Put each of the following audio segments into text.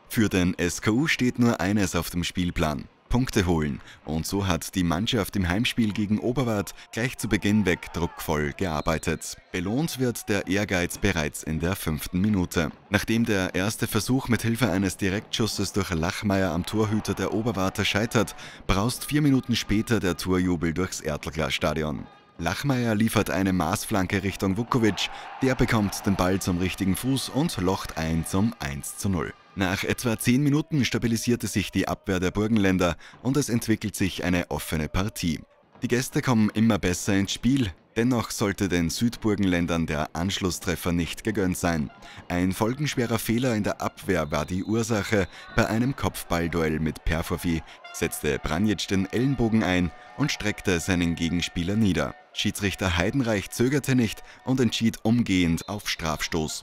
Für den SKU steht nur eines auf dem Spielplan: Punkte holen. Und so hat die Mannschaft im Heimspiel gegen Oberwart gleich zu Beginn weg druckvoll gearbeitet. Belohnt wird der Ehrgeiz bereits in der 5. Minute. Nachdem der erste Versuch mit Hilfe eines Direktschusses durch Lachmeier am Torhüter der Oberwarter scheitert, braust 4 Minuten später der Torjubel durchs Ertlglas-Stadion. Lachmeier liefert eine Maßflanke Richtung Vukovic, der bekommt den Ball zum richtigen Fuß und locht ein zum 1:0. Nach etwa 10 Minuten stabilisierte sich die Abwehr der Burgenländer und es entwickelt sich eine offene Partie. Die Gäste kommen immer besser ins Spiel, dennoch sollte den Südburgenländern der Anschlusstreffer nicht gegönnt sein. Ein folgenschwerer Fehler in der Abwehr war die Ursache. Bei einem Kopfballduell mit Perfofi setzte Branjic den Ellenbogen ein und streckte seinen Gegenspieler nieder. Schiedsrichter Heidenreich zögerte nicht und entschied umgehend auf Strafstoß.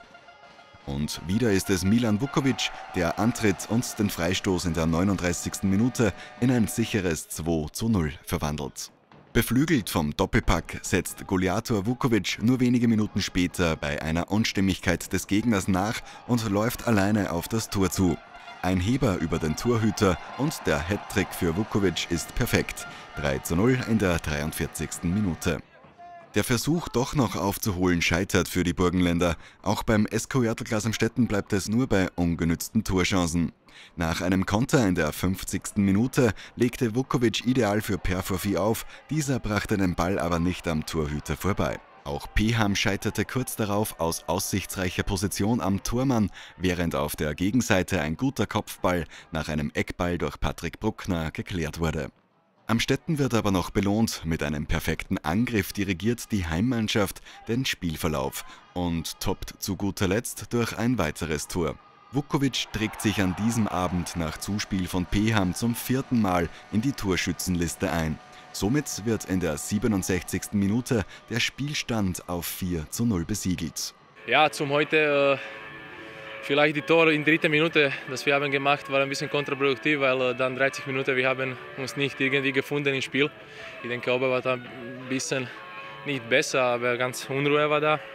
Und wieder ist es Milan Vukovic, der antritt und den Freistoß in der 39. Minute in ein sicheres 2:0 verwandelt. Beflügelt vom Doppelpack setzt Goliator Vukovic nur wenige Minuten später bei einer Unstimmigkeit des Gegners nach und läuft alleine auf das Tor zu. Ein Heber über den Torhüter und der Hattrick für Vukovic ist perfekt. 3:0 in der 43. Minute. Der Versuch, doch noch aufzuholen, scheitert für die Burgenländer. Auch beim SK Ertlglas Amstetten bleibt es nur bei ungenützten Torchancen. Nach einem Konter in der 50. Minute legte Vukovic ideal für Perfofi auf, dieser brachte den Ball aber nicht am Torhüter vorbei. Auch Peham scheiterte kurz darauf aus aussichtsreicher Position am Tormann, während auf der Gegenseite ein guter Kopfball nach einem Eckball durch Patrick Bruckner geklärt wurde. Amstetten wird aber noch belohnt. Mit einem perfekten Angriff dirigiert die Heimmannschaft den Spielverlauf und toppt zu guter Letzt durch ein weiteres Tor. Vukovic trägt sich an diesem Abend nach Zuspiel von Peham zum 4. Mal in die Torschützenliste ein. Somit wird in der 67. Minute der Spielstand auf 4:0 besiegelt. Ja, zum heute vielleicht die Tor in der 3. Minute, das wir haben gemacht, war ein bisschen kontraproduktiv, weil dann 30 Minuten, wir haben uns nicht irgendwie gefunden im Spiel. Ich denke, Oberwart war ein bisschen nicht besser, aber ganz Unruhe war da.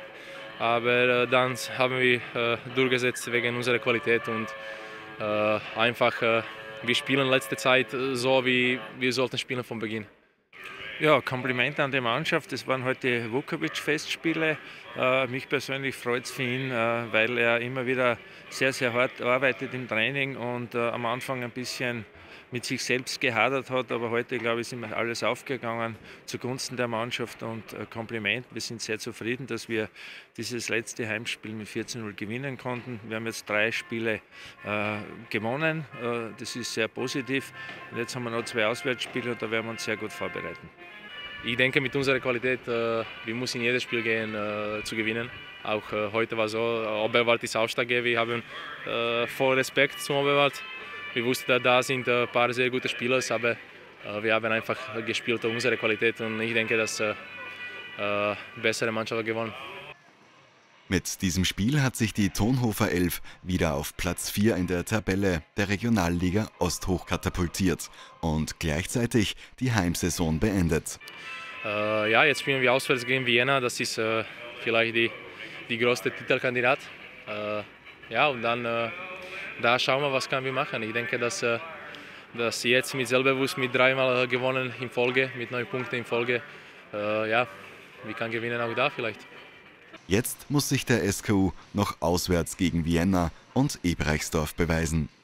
Aber dann haben wir durchgesetzt wegen unserer Qualität und einfach, wir spielen letzte Zeit so, wie wir sollten spielen von Beginn. Ja, Kompliment an die Mannschaft. Das waren heute Vukovic-Festspiele. Mich persönlich freut es für ihn, weil er immer wieder sehr, sehr hart arbeitet im Training und am Anfang ein bisschen mit sich selbst gehadert hat. Aber heute, glaube ich, ist ihm alles aufgegangen zugunsten der Mannschaft und Kompliment. Wir sind sehr zufrieden, dass wir dieses letzte Heimspiel mit 14:0 gewinnen konnten. Wir haben jetzt 3 Spiele gewonnen. Das ist sehr positiv. Und jetzt haben wir noch 2 Auswärtsspiele und da werden wir uns sehr gut vorbereiten. Ich denke, mit unserer Qualität, wir müssen in jedes Spiel gehen, zu gewinnen. Auch heute war so, Oberwart ist Aufsteiger, wir haben voll Respekt zum Oberwart. Wir wussten, da sind ein paar sehr gute Spieler, aber wir haben einfach gespielt auf unsere Qualität und ich denke, dass bessere Mannschaft hat gewonnen. Mit diesem Spiel hat sich die Tonhofer 11 wieder auf Platz 4 in der Tabelle der Regionalliga Ost hochkatapultiert und gleichzeitig die Heimsaison beendet. Ja, jetzt spielen wir auswärts gegen Vienna, das ist vielleicht die größte Titelkandidat. Ja, und dann da schauen wir, was können wir machen. Ich denke, dass jetzt mit Selbstbewusst mit 3-mal gewonnen in Folge, mit 9 Punkten in Folge, ja, wir können gewinnen auch da vielleicht. Jetzt muss sich der SKU noch auswärts gegen Vienna und Ebreichsdorf beweisen.